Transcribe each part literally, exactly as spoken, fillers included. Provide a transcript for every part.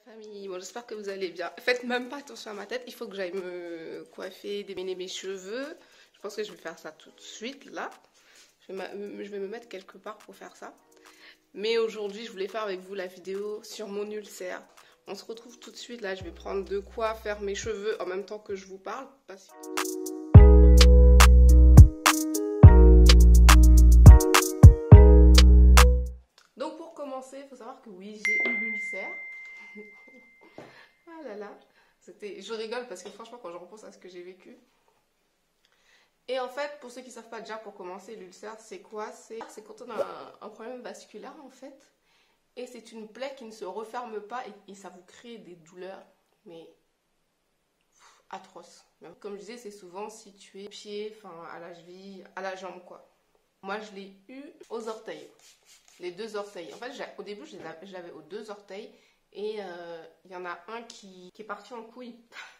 Famille, bon, j'espère que vous allez bien. Faites même pas attention à ma tête, il faut que j'aille me coiffer, démêler mes cheveux. Je pense que je vais faire ça tout de suite là. Je vais, je vais me mettre quelque part pour faire ça. Mais aujourd'hui, je voulais faire avec vous la vidéo sur mon ulcère. On se retrouve tout de suite là, je vais prendre de quoi faire mes cheveux en même temps que je vous parle. Parce que... Donc pour commencer, il faut savoir que oui, j'ai eu l'ulcère. Ah là là, c'était, je rigole parce que franchement quand je repense à ce que j'ai vécu. Et en fait, pour ceux qui ne savent pas déjà, pour commencer, l'ulcère c'est quoi? C'est quand on a un, un problème vasculaire en fait. Et c'est une plaie qui ne se referme pas et, et ça vous crée des douleurs, mais pff, atroces. Comme je disais, c'est souvent situé au pied, enfin à la cheville, à la jambe quoi. Moi je l'ai eu aux orteils, les deux orteils. En fait, au début je l'avais aux deux orteils. Et il euh, y en a un qui, qui est parti en couille.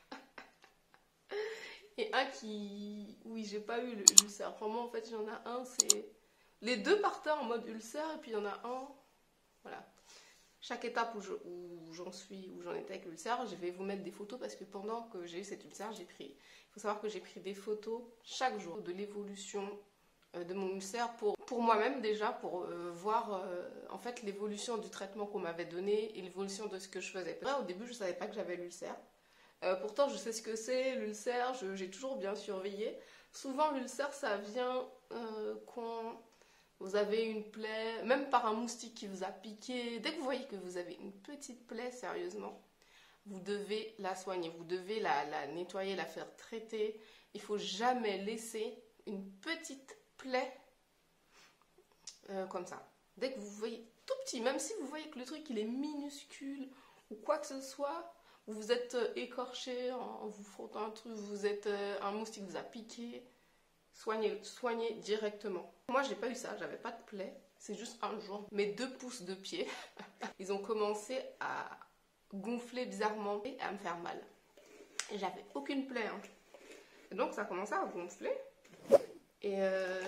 Et un qui... Oui, j'ai pas eu l'ulcère. Vraiment, en fait, il y en a un, c'est... Les deux partaient en mode ulcère, et puis il y en a un... Voilà. Chaque étape où j'en suis, où j'en étais avec l'ulcère, je vais vous mettre des photos, parce que pendant que j'ai eu cette ulcère, j'ai pris... Il faut savoir que j'ai pris des photos chaque jour de l'évolution de mon ulcère pour, pour moi-même déjà, pour euh, voir euh, en fait l'évolution du traitement qu'on m'avait donné et l'évolution de ce que je faisais. Là, au début, je ne savais pas que j'avais l'ulcère. Euh, pourtant, je sais ce que c'est, l'ulcère, j'ai toujours bien surveillé. Souvent, l'ulcère, ça vient euh, quand vous avez une plaie, même par un moustique qui vous a piqué. Dès que vous voyez que vous avez une petite plaie, sérieusement, vous devez la soigner, vous devez la, la nettoyer, la faire traiter. Il ne faut jamais laisser une petite plaie euh, comme ça. Dès que vous voyez tout petit, même si vous voyez que le truc il est minuscule ou quoi que ce soit, vous vous êtes euh, écorché en, en vous frottant un truc, vous êtes euh, un moustique vous a piqué, soignez, soignez directement. Moi j'ai pas eu ça, j'avais pas de plaie, c'est juste un jour mes deux pouces de pied ils ont commencé à gonfler bizarrement et à me faire mal. Et j'avais aucune plaie hein. Et donc ça a commencé à gonfler. Et euh,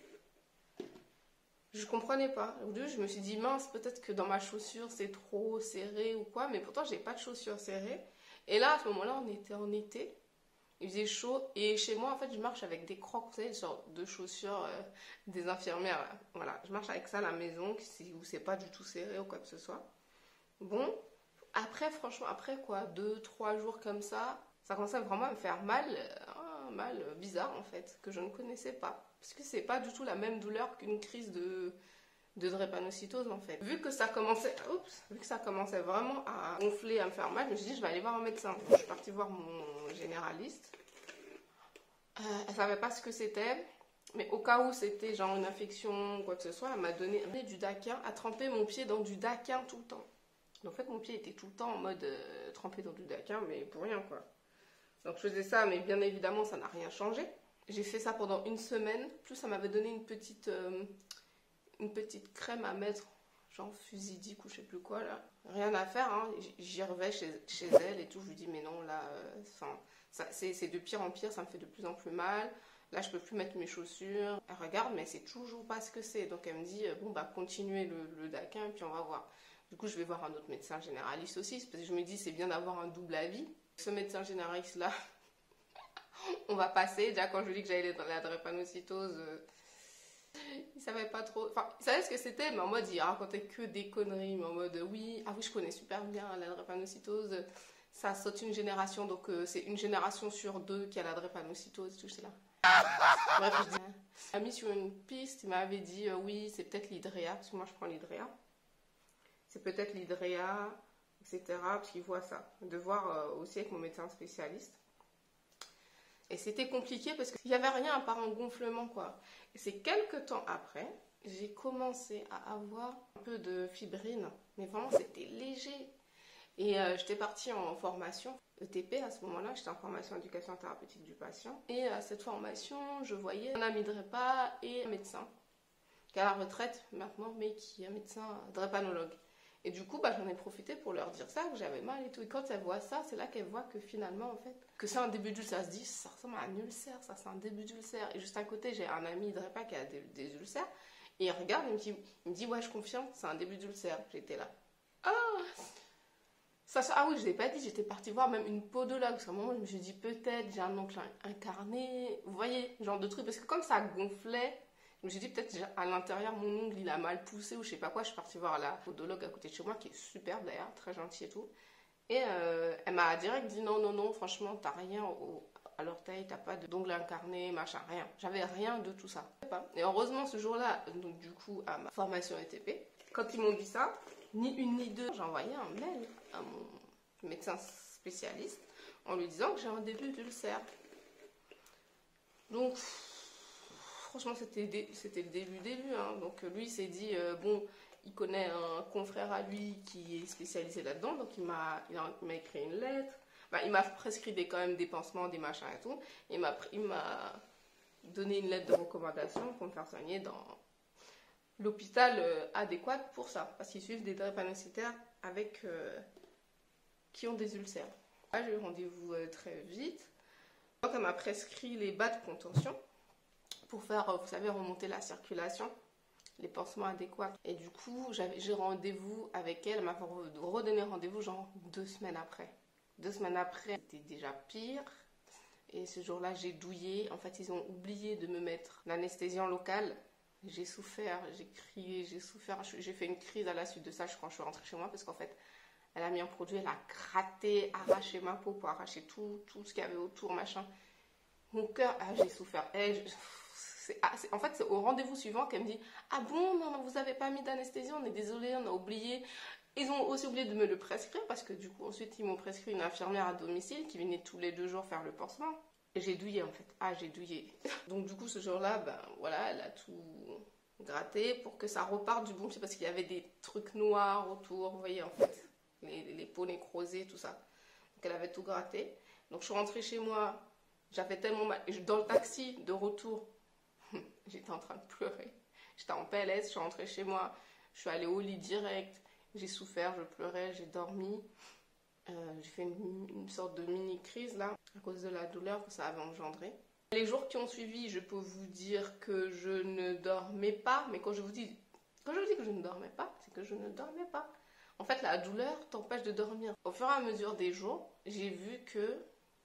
je comprenais pas. Au début, je me suis dit, mince, peut-être que dans ma chaussure, c'est trop serré ou quoi. Mais pourtant, j'ai pas de chaussures serrées. Et là, à ce moment-là, on était en été. Il faisait chaud. Et chez moi, en fait, je marche avec des crocs, vous savez, genre de chaussures euh, des infirmières. Là. Voilà, je marche avec ça à la maison, où c'est pas du tout serré ou quoi que ce soit. Bon, après, franchement, après quoi, deux, trois jours comme ça, ça commençait vraiment à me faire mal. Un mal bizarre en fait, que je ne connaissais pas. Parce que c'est pas du tout la même douleur qu'une crise de, de drépanocytose en fait. Vu que ça commençait, oups, vu que ça commençait vraiment à gonfler, à me faire mal, je me suis dit je vais aller voir un médecin. Donc, je suis partie voir mon généraliste. Euh, elle savait pas ce que c'était, mais au cas où c'était genre une infection ou quoi que ce soit, elle m'a donné du daquin, à tremper mon pied dans du daquin tout le temps. Donc, en fait mon pied était tout le temps en mode euh, trempé dans du daquin, mais pour rien quoi. Donc je faisais ça, mais bien évidemment, ça n'a rien changé. J'ai fait ça pendant une semaine. Plus ça m'avait donné une petite, euh, une petite crème à mettre, genre fusidique ou je sais plus quoi là. Rien à faire, hein. J'y reviens chez, chez elle et tout. Je lui dis mais non là, euh, c'est de pire en pire, ça me fait de plus en plus mal. Là je peux plus mettre mes chaussures. Elle regarde mais c'est toujours pas ce que c'est. Donc elle me dit bon bah continuez le, le daquin et puis on va voir. Du coup je vais voir un autre médecin généraliste aussi parce que je me dis c'est bien d'avoir un double avis. Ce médecin généraliste là, on va passer. Déjà quand je lui dis que j'allais dans la drépanocytose, euh, il savait pas trop. Enfin, il savait ce que c'était, mais en mode il racontait que des conneries. Mais en mode oui, ah oui, je connais super bien la drépanocytose. Ça saute une génération, donc euh, c'est une génération sur deux qui a la drépanocytose. Tout ça là. Bref, je dis. Il m'a mis sur une piste. Il m'avait dit euh, oui, c'est peut-être l'hydréa parce que moi je prends l'hydréa. C'est peut-être l'hydréa. et cetera. Parce qu'il voit ça, de voir euh, aussi avec mon médecin spécialiste. Et c'était compliqué parce qu'il n'y avait rien à part un gonflement quoi. Et c'est quelques temps après, j'ai commencé à avoir un peu de fibrine, mais vraiment c'était léger. Et euh, j'étais partie en formation E T P à ce moment-là, j'étais en formation éducation thérapeutique du patient. Et à cette formation, je voyais un ami drépa et un médecin, qui est à la retraite maintenant, mais qui est un médecin drépanologue. Et du coup, bah, j'en ai profité pour leur dire ça, que j'avais mal et tout. Et quand elle voit ça, c'est là qu'elle voit que finalement, en fait, que c'est un début d'ulcère. Elle se dit, ça ressemble à un ulcère, ça c'est un début d'ulcère. Et juste à côté, j'ai un ami drépa qui a des, des ulcères. Et il regarde, il me dit, il me dit ouais, je confirme, c'est un début d'ulcère. J'étais là. Ah, Ça, ça- ah oui, je ne l'ai pas dit, j'étais partie voir même une podologue. Parce qu'à un moment, je me suis dit, peut-être j'ai un oncle in- incarné. Vous voyez, genre de truc. Parce que comme ça gonflait, je me suis dit, peut-être à l'intérieur, mon ongle, il a mal poussé ou je sais pas quoi. Je suis partie voir la podologue à côté de chez moi, qui est superbe d'ailleurs, très gentille et tout. Et euh, elle m'a direct dit, non, non, non, franchement, t'as rien au- à l'orteil, t'as pas d'ongle incarné, machin, rien. J'avais rien de tout ça. Et heureusement, ce jour-là, donc du coup, à ma formation E T P, quand ils m'ont dit ça, ni une ni deux, j'ai envoyé un mail à mon médecin spécialiste en lui disant que j'ai un début d'ulcère. Donc, franchement, c'était c'était le début début. Hein. Donc, lui, il s'est dit, euh, bon, il connaît un confrère à lui qui est spécialisé là-dedans, donc il m'a il écrit une lettre. Bah, il m'a prescrit des, quand même des pansements, des machins et tout. Il m'a donné une lettre de recommandation pour me faire soigner dans l'hôpital euh, adéquat pour ça, parce qu'ils suivent des drépanocytaires avec euh, qui ont des ulcères. Là, j'ai eu rendez-vous euh, très vite. Donc, elle m'a prescrit les bas de contention pour faire, euh, vous savez, remonter la circulation, les pansements adéquats. Et du coup, j'ai rendez-vous avec elle. Elle m'a redonné rendez-vous genre deux semaines après. Deux semaines après, c'était déjà pire. Et ce jour-là, j'ai douillé. En fait, ils ont oublié de me mettre l'anesthésiant local. J'ai souffert, j'ai crié, j'ai souffert. J'ai fait une crise à la suite de ça quand je suis rentrée chez moi parce qu'en fait, elle a mis un produit, elle a gratté, arraché ma peau pour arracher tout, tout ce qu'il y avait autour, machin. Mon cœur, ah, j'ai souffert. Et je, ah, en fait, c'est au rendez-vous suivant qu'elle me dit « Ah bon, non, non, vous n'avez pas mis d'anesthésie, on est désolé, on a oublié. » Ils ont aussi oublié de me le prescrire parce que du coup, ensuite, ils m'ont prescrit une infirmière à domicile qui venait tous les deux jours faire le pansement. Et j'ai douillé en fait. Ah, j'ai douillé. Donc du coup, ce jour-là, ben voilà, elle a tout gratté pour que ça reparte du bon pied parce qu'il y avait des trucs noirs autour, vous voyez en fait, les, les peaux nécrosées, tout ça. Donc elle avait tout gratté. Donc je suis rentrée chez moi, j'avais tellement mal. Dans le taxi de retour, j'étais en train de pleurer. J'étais en P L S, je suis rentrée chez moi, je suis allée au lit direct, j'ai souffert, je pleurais, j'ai dormi. Euh, j'ai fait une, une sorte de mini-crise là, à cause de la douleur que ça avait engendré. Les jours qui ont suivi, je peux vous dire que je ne dormais pas, mais quand je vous dis, quand je vous dis que je ne dormais pas, c'est que je ne dormais pas. En fait, la douleur t'empêche de dormir. Au fur et à mesure des jours, j'ai vu que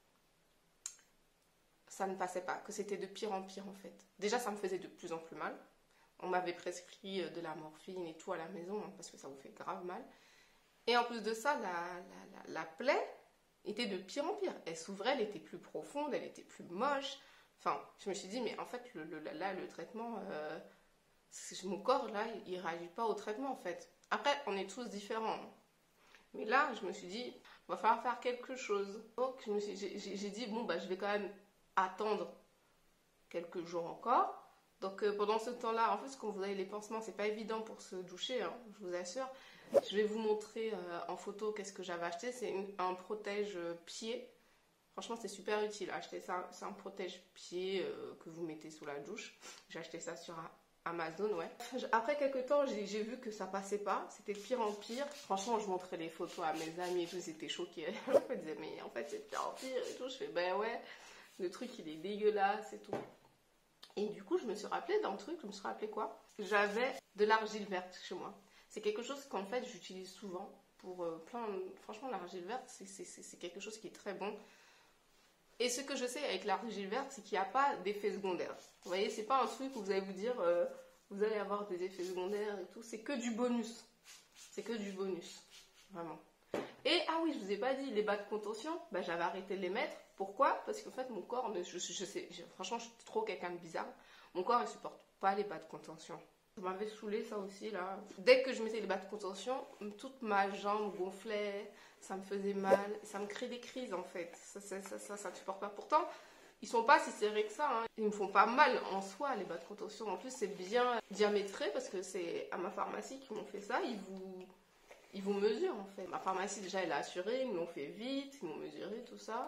ça ne passait pas, que c'était de pire en pire en fait. Déjà, ça me faisait de plus en plus mal. On m'avait prescrit de la morphine et tout à la maison, hein, parce que ça vous fait grave mal. Et en plus de ça, la, la, la, la plaie était de pire en pire. Elle s'ouvrait, elle était plus profonde, elle était plus moche. Enfin, je me suis dit, mais en fait, le, le, là, le traitement, euh, mon corps, là, il ne réagit pas au traitement, en fait. Après, on est tous différents. Mais là, je me suis dit, il va falloir faire quelque chose. Donc, j'ai dit, bon, bah, je vais quand même attendre quelques jours encore. Donc, euh, pendant ce temps-là, en fait, quand vous avez les pansements, c'est pas évident pour se doucher, hein, je vous assure. Je vais vous montrer euh, en photo qu'est-ce que j'avais acheté. C'est un protège-pied. Franchement, c'est super utile. Acheter ça, c'est un protège-pied euh, que vous mettez sous la douche. J'ai acheté ça sur Amazon, ouais. Après quelques temps, j'ai vu que ça passait pas. C'était de pire en pire. Franchement, je montrais les photos à mes amis et tout. Ils étaient choqués. Ils disaient, mais en fait, c'est de pire en pire et tout. Je fais, ben ouais, le truc, il est dégueulasse et tout. Et du coup, je me suis rappelé d'un truc. Je me suis rappelé quoi? J'avais de l'argile verte chez moi. C'est quelque chose qu'en fait j'utilise souvent pour euh, plein de... Franchement, l'argile verte, c'est quelque chose qui est très bon. Et ce que je sais avec l'argile verte, c'est qu'il n'y a pas d'effet secondaire. Vous voyez, c'est pas un truc où vous allez vous dire euh, vous allez avoir des effets secondaires et tout. C'est que du bonus. C'est que du bonus. Vraiment. Et, ah oui, je vous ai pas dit, les bas de contention, bah, j'avais arrêté de les mettre. Pourquoi? Parce qu'en fait, mon corps, ne, je, je sais, je, franchement, je suis trop quelqu'un de bizarre. Mon corps ne supporte pas les bas de contention. Ça m'avait saoulé ça aussi là. Dès que je mettais les bas de contention, toute ma jambe gonflait, ça me faisait mal, ça me crée des crises en fait. Ça, ça, ça, ça, ça ne supporte pas. Pourtant, ils sont pas si serrés que ça. Hein. Ils me font pas mal en soi les bas de contention. En plus, c'est bien diamétré parce que c'est à ma pharmacie qu'ils m'ont fait ça. Ils vous, ils vous mesurent en fait. Ma pharmacie déjà elle a assuré, ils me l'ont fait vite, ils m'ont mesuré tout ça.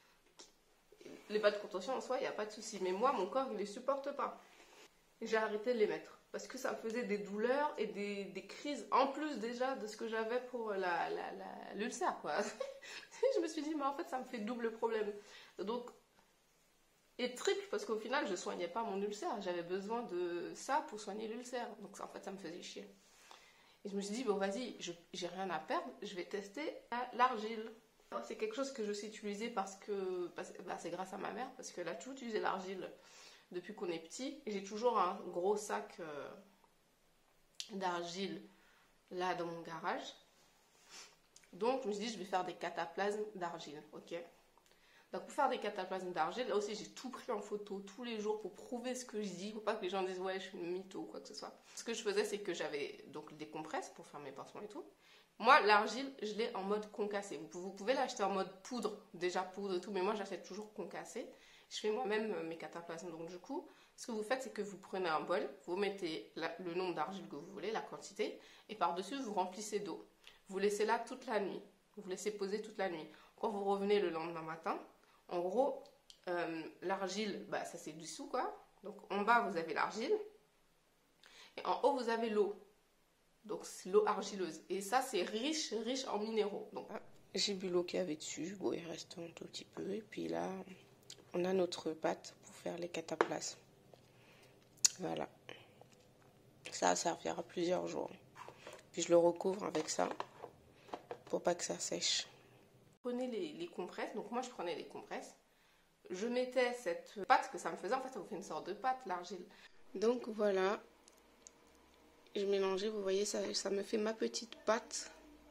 Les bas de contention en soi, il n'y a pas de souci. Mais moi, mon corps, il les supporte pas. J'ai arrêté de les mettre. Parce que ça me faisait des douleurs et des, des crises, en plus déjà de ce que j'avais pour l'ulcère, quoi. Je me suis dit, mais en fait, ça me fait double problème. Donc, et triple, parce qu'au final, je ne soignais pas mon ulcère. J'avais besoin de ça pour soigner l'ulcère. Donc, en fait, ça me faisait chier. Et je me suis dit, bon vas-y, j'ai rien à perdre, je vais tester l'argile. C'est quelque chose que je sais utiliser parce que bah, c'est grâce à ma mère, parce qu'elle a toujours utilisé l'argile depuis qu'on est petit. Et j'ai toujours un gros sac euh, d'argile là dans mon garage. Donc je me suis dit, je vais faire des cataplasmes d'argile, ok. Donc pour faire des cataplasmes d'argile, là aussi j'ai tout pris en photo tous les jours pour prouver ce que je dis, pour pas que les gens disent ouais je suis une mytho ou quoi que ce soit. Ce que je faisais, c'est que j'avais donc des compresses pour faire mes pansements et tout. Moi l'argile, je l'ai en mode concassé. Vous, vous pouvez l'acheter en mode poudre, déjà poudre et tout, mais moi j'achète toujours concassé. Je fais moi-même mes cataplasmes. Donc du coup, ce que vous faites, c'est que vous prenez un bol, vous mettez la, le nombre d'argile que vous voulez, la quantité, et par-dessus vous remplissez d'eau. Vous laissez là toute la nuit. Vous laissez poser toute la nuit. Quand vous revenez le lendemain matin, en gros, euh, l'argile, bah, ça c'est dessous quoi. Donc en bas, vous avez l'argile. Et en haut, vous avez l'eau. Donc c'est l'eau argileuse. Et ça, c'est riche, riche en minéraux. Donc j'ai bu l'eau qu'il y avait dessus. Bon, il reste un tout petit peu. Et puis là, on a notre pâte pour faire les cataplasmes. Voilà. Ça servira plusieurs jours. Puis je le recouvre avec ça pour pas que ça sèche. Prenez les, les compresses. Donc moi, je prenais les compresses. Je mettais cette pâte que ça me faisait. En fait, ça vous fait une sorte de pâte, l'argile. Donc voilà. Je mélangeais, vous voyez, ça, ça me fait ma petite pâte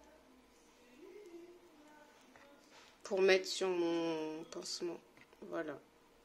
pour mettre sur mon pansement. Voilà.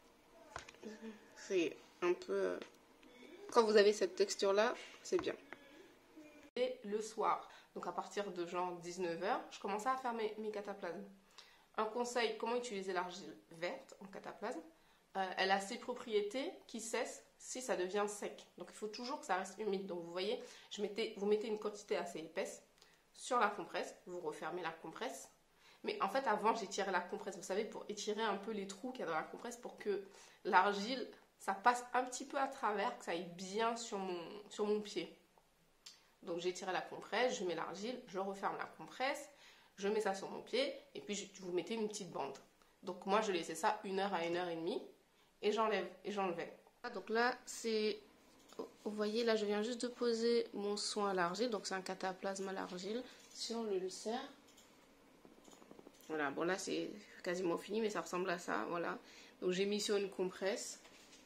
C'est un peu... Quand vous avez cette texture-là, c'est bien. Et le soir, donc à partir de genre dix-neuf heures, je commençais à faire mes, mes cataplasmes. Un conseil, comment utiliser l'argile verte en cataplasme. Euh, elle a ses propriétés qui cessent si ça devient sec. Donc il faut toujours que ça reste humide. Donc vous voyez, je mettais, vous mettez une quantité assez épaisse sur la compresse, vous refermez la compresse. Mais en fait avant j'étirais la compresse, vous savez, pour étirer un peu les trous qu'il y a dans la compresse pour que l'argile, ça passe un petit peu à travers, que ça aille bien sur mon, sur mon pied. Donc j'étire la compresse, je mets l'argile, je referme la compresse, je mets ça sur mon pied et puis je, vous mettez une petite bande. Donc moi je laissais ça une heure à une heure et demie et j'enlève et j'enlevais. Donc là, c'est, vous voyez, là je viens juste de poser mon soin à l'argile, donc c'est un cataplasme à l'argile sur le ulcère. Voilà, bon là c'est quasiment fini, mais ça ressemble à ça, voilà. Donc j'ai mis sur une compresse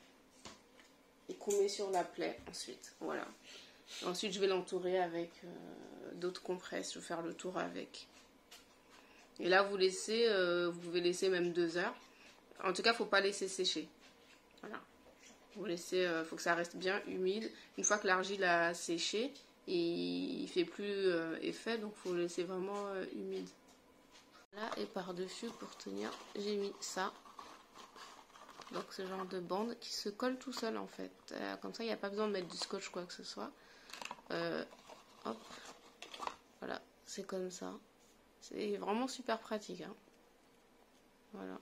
et qu'on met sur la plaie ensuite, voilà. Et ensuite je vais l'entourer avec euh, d'autres compresses, je vais faire le tour avec. Et là vous laissez, euh, vous pouvez laisser même deux heures. En tout cas, il ne faut pas laisser sécher, voilà. Vous laissez, il euh, faut que ça reste bien humide. Une fois que l'argile a séché, il ne fait plus euh, effet, donc il faut le laisser vraiment euh, humide. Là, et par-dessus, pour tenir, j'ai mis ça. Donc ce genre de bande qui se colle tout seul en fait. Euh, comme ça, il n'y a pas besoin de mettre du scotch quoi que ce soit. Euh, hop, voilà, c'est comme ça. C'est vraiment super pratique. Hein. Voilà.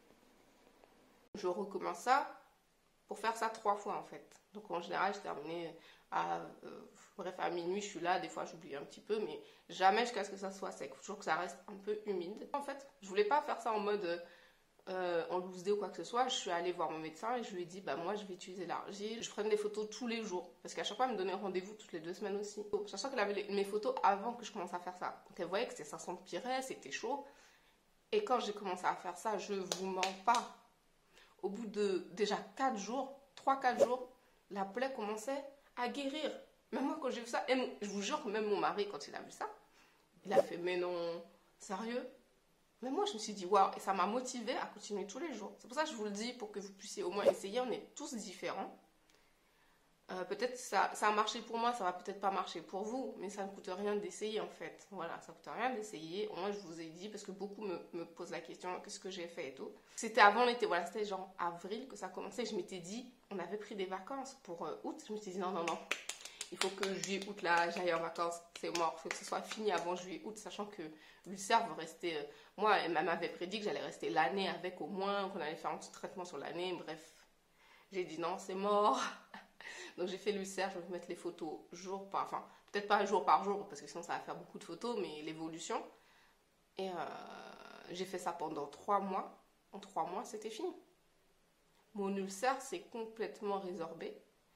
Je recommence ça. Pour faire ça trois fois en fait. Donc en général je terminais à euh, bref à minuit, je suis là, des fois j'oublie un petit peu, mais jamais jusqu'à ce que ça soit sec. Il faut toujours que ça reste un peu humide. En fait, je voulais pas faire ça en mode euh, en loose day ou quoi que ce soit. Je suis allée voir mon médecin et je lui ai dit bah moi je vais utiliser l'argile. Je prenais des photos tous les jours parce qu'à chaque fois elle me donnait rendez-vous toutes les deux semaines aussi. Sachant qu'elle avait les, mes photos avant que je commence à faire ça. Donc elle voyait que ça s'empirait, c'était chaud. Et quand j'ai commencé à faire ça, je vous mens pas. Au bout de déjà quatre jours, trois quatre jours, la plaie commençait à guérir. Même moi, quand j'ai vu ça, et je vous jure, même mon mari, quand il a vu ça, il a fait, mais non, sérieux? Mais moi, je me suis dit, waouh, et ça m'a motivée à continuer tous les jours. C'est pour ça que je vous le dis, pour que vous puissiez au moins essayer. On est tous différents. Euh, peut-être ça, ça a marché pour moi, ça va peut-être pas marcher pour vous, mais ça ne coûte rien d'essayer en fait. Voilà, ça ne coûte rien d'essayer. Au moins, je vous ai dit, parce que beaucoup me, me posent la question, qu'est-ce que j'ai fait et tout. C'était avant l'été, voilà, c'était genre avril que ça a commencé. Je m'étais dit, on avait pris des vacances pour euh, août. Je me suis dit, non, non, non, il faut que juillet, août, là, j'aille en vacances, c'est mort. Il faut que ce soit fini avant juillet, août, sachant que l'ulcère va rester. Euh, moi, elle m'avait prédit que j'allais rester l'année avec au moins, qu'on allait faire un petit traitement sur l'année. Bref, j'ai dit non, c'est mort. Donc j'ai fait l'ulcère, je vais vous mettre les photos jour par, enfin peut-être pas jour par jour parce que sinon ça va faire beaucoup de photos, mais l'évolution. Et euh, j'ai fait ça pendant trois mois. En trois mois, c'était fini. Mon ulcère s'est complètement résorbé.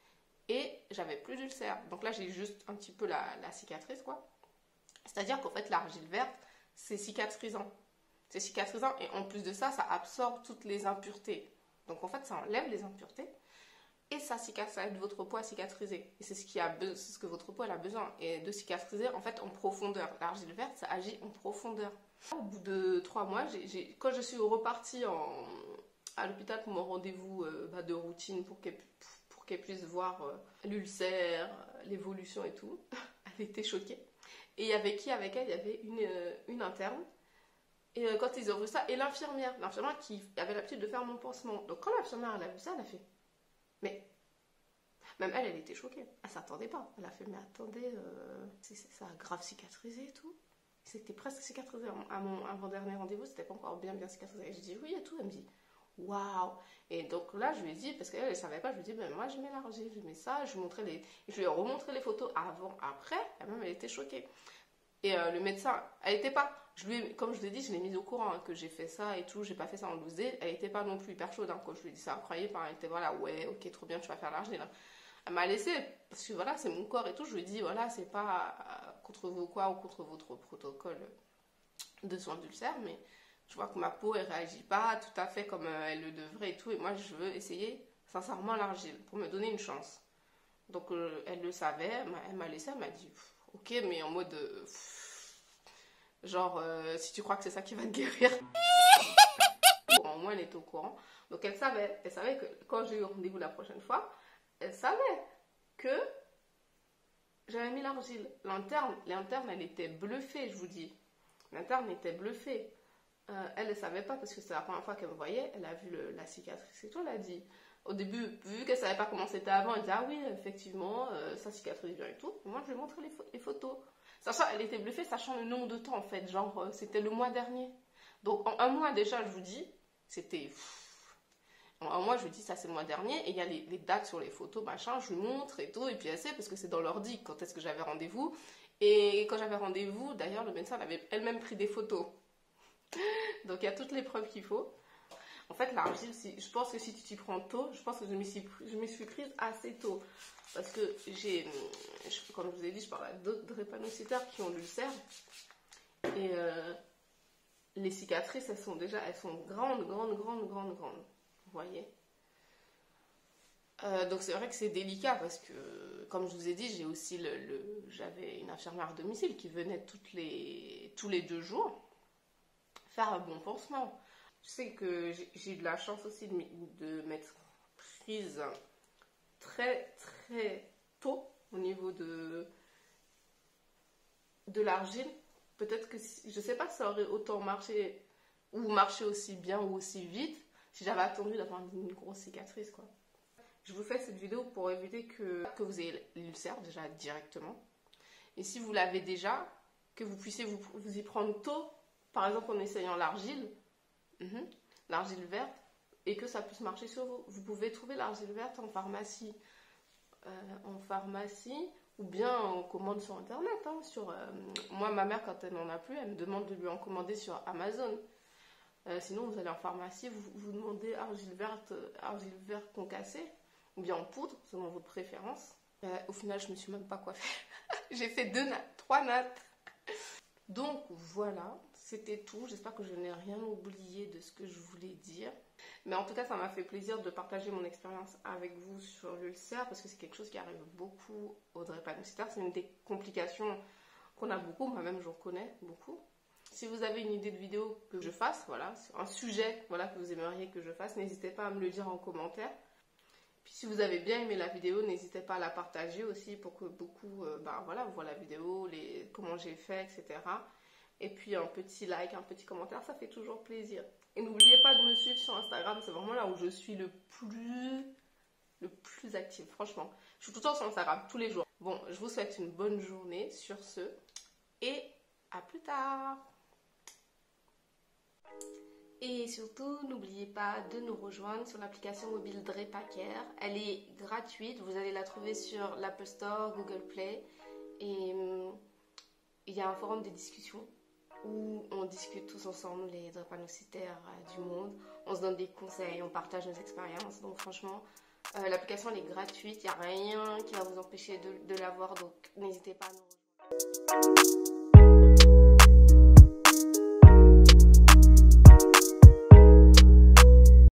et j'avais plus d'ulcère. Donc là, j'ai juste un petit peu la, la cicatrice, quoi. C'est-à-dire qu'en fait, l'argile verte, c'est cicatrisant. C'est cicatrisant et en plus de ça, ça absorbe toutes les impuretés. Donc en fait, ça enlève les impuretés et ça, ça aide votre peau à cicatriser. Et c'est ce, qui a, c'est ce que votre peau elle a besoin. Et de cicatriser en fait en profondeur. L'argile verte, ça agit en profondeur. Au bout de trois mois, j'ai, j'ai, quand je suis repartie en, à l'hôpital pour mon rendez-vous euh, bah, de routine pour qu'elle, pour qu'elle puisse voir euh, l'ulcère, l'évolution et tout, elle était choquée. Et il y avait qui avec elle? Il y avait une, euh, une interne. Et euh, quand ils ont vu ça, et l'infirmière, l'infirmière qui avait l'habitude de faire mon pansement. Donc quand l'infirmière elle a vu ça, elle a fait, mais même elle, elle était choquée. Elle s'attendait pas. Elle a fait, mais attendez, euh, c'est, c'est, ça a grave cicatrisé et tout. C'était presque cicatrisé à mon avant-dernier rendez-vous, c'était pas encore bien bien cicatrisé. Et je dis oui et tout, elle me dit waouh. Et donc là, je lui ai dit, parce qu'elle, elle savait pas, je lui ai dit, ben moi je mets l'argile, je mets ça, je lui, montrais les, je lui ai remontré les photos avant, après, elle-même elle était choquée. Et euh, le médecin, elle était pas, je lui ai, comme je l'ai dit, je l'ai mise au courant hein, que j'ai fait ça et tout, j'ai pas fait ça en loose day, elle était pas non plus hyper chaude hein, quand je lui ai dit ça, croyez pas, elle était voilà, ouais, ok, trop bien, tu vas faire l'argile. Elle m'a laissé, parce que voilà, c'est mon corps et tout, je lui ai dit, voilà, c'est pas euh, contre vos quoi ou contre votre protocole de soins d'ulcère, mais je vois que ma peau, elle réagit pas tout à fait comme euh, elle le devrait et tout, et moi, je veux essayer sincèrement l'argile pour me donner une chance. Donc, euh, elle le savait, elle m'a, elle m'a laissé, elle m'a dit, ok, mais en mode, euh, genre, euh, si tu crois que c'est ça qui va te guérir. Bon, au moins, elle était au courant. Donc, elle savait, elle savait que quand j'ai eu rendez-vous la prochaine fois, elle savait que j'avais mis l'argile. L'interne, l'interne, elle était bluffée, je vous dis. L'interne était bluffée. Euh, elle ne savait pas parce que c'est la première fois qu'elle me voyait. Elle a vu le, la cicatrice et tout. Elle a dit, au début, vu qu'elle ne savait pas comment c'était avant, elle dit, ah oui, effectivement, euh, ça cicatrise bien et tout. Et moi, je lui ai montré les, les photos. Sachant, elle était bluffée, sachant le nombre de temps, en fait. Genre, euh, c'était le mois dernier. Donc, en un mois déjà, je vous dis, c'était... En un mois, je lui dis, ça c'est le mois dernier. Et il y a les, les dates sur les photos, machin. Je lui montre et tout. Et puis elle sait, parce que c'est dans l'ordi, quand est-ce que j'avais rendez-vous. Et quand j'avais rendez-vous, d'ailleurs, le médecin avait elle-même pris des photos. Donc, il y a toutes les preuves qu'il faut. En fait, l'argile, si, je pense que si tu t'y prends tôt, je pense que je m'y suis, je m'y suis prise assez tôt. Parce que j'ai, je, comme je vous ai dit, je parle à d'autres drépanocytaires qui ont l'ulcère. Et euh, les cicatrices, elles sont déjà, elles sont grandes, grandes, grandes, grandes, grandes. Vous voyez, euh, donc c'est vrai que c'est délicat parce que, comme je vous ai dit, j'ai aussi le, le j'avais une infirmière à domicile qui venait toutes les, tous les deux jours faire un bon pansement. Je sais que j'ai eu de la chance aussi de, de m'être prise très très tôt au niveau de, de l'argile. Peut-être que, si, je ne sais pas si ça aurait autant marché ou marché aussi bien ou aussi vite si j'avais attendu d'avoir une grosse cicatrice, quoi. Je vous fais cette vidéo pour éviter que, que vous ayez l'ulcère déjà directement. Et si vous l'avez déjà, que vous puissiez vous, vous y prendre tôt, par exemple en essayant l'argile, mm-hmm, l'argile verte, et que ça puisse marcher sur vous. Vous pouvez trouver l'argile verte en pharmacie, euh, en pharmacie, ou bien en commande sur internet. Hein, sur, euh, moi, ma mère, quand elle n'en a plus, elle me demande de lui en commander sur Amazon. Euh, sinon, vous allez en pharmacie, vous, vous demandez argile verte, argile verte concassée, ou bien en poudre, selon votre préférence. Euh, au final, je ne me suis même pas coiffée. J'ai fait deux nattes, trois nattes. Donc voilà, c'était tout. J'espère que je n'ai rien oublié de ce que je voulais dire. Mais en tout cas, ça m'a fait plaisir de partager mon expérience avec vous sur l'ulcère, parce que c'est quelque chose qui arrive beaucoup aux drépanocytaires. C'est une des complications qu'on a beaucoup, moi-même j'en connais beaucoup. Si vous avez une idée de vidéo que je fasse, voilà, un sujet voilà, que vous aimeriez que je fasse, n'hésitez pas à me le dire en commentaire. Puis si vous avez bien aimé la vidéo, n'hésitez pas à la partager aussi pour que beaucoup euh, ben, voilà, voient la vidéo, les, comment j'ai fait, et cetera. Et puis un petit like, un petit commentaire, ça fait toujours plaisir. Et n'oubliez pas de me suivre sur Instagram, c'est vraiment là où je suis le plus, le plus active, franchement. Je suis tout le temps sur Instagram, tous les jours. Bon, je vous souhaite une bonne journée sur ce, et à plus tard. Et surtout, n'oubliez pas de nous rejoindre sur l'application mobile Drépacare. Elle est gratuite, vous allez la trouver sur l'Apple Store, Google Play. Et hum, il y a un forum de discussion où on discute tous ensemble, les drépanocytaires euh, du monde. On se donne des conseils, on partage nos expériences. Donc franchement, Euh, L'application elle est gratuite, il n'y a rien qui va vous empêcher de, de l'avoir, donc n'hésitez pas à nous rejoindre.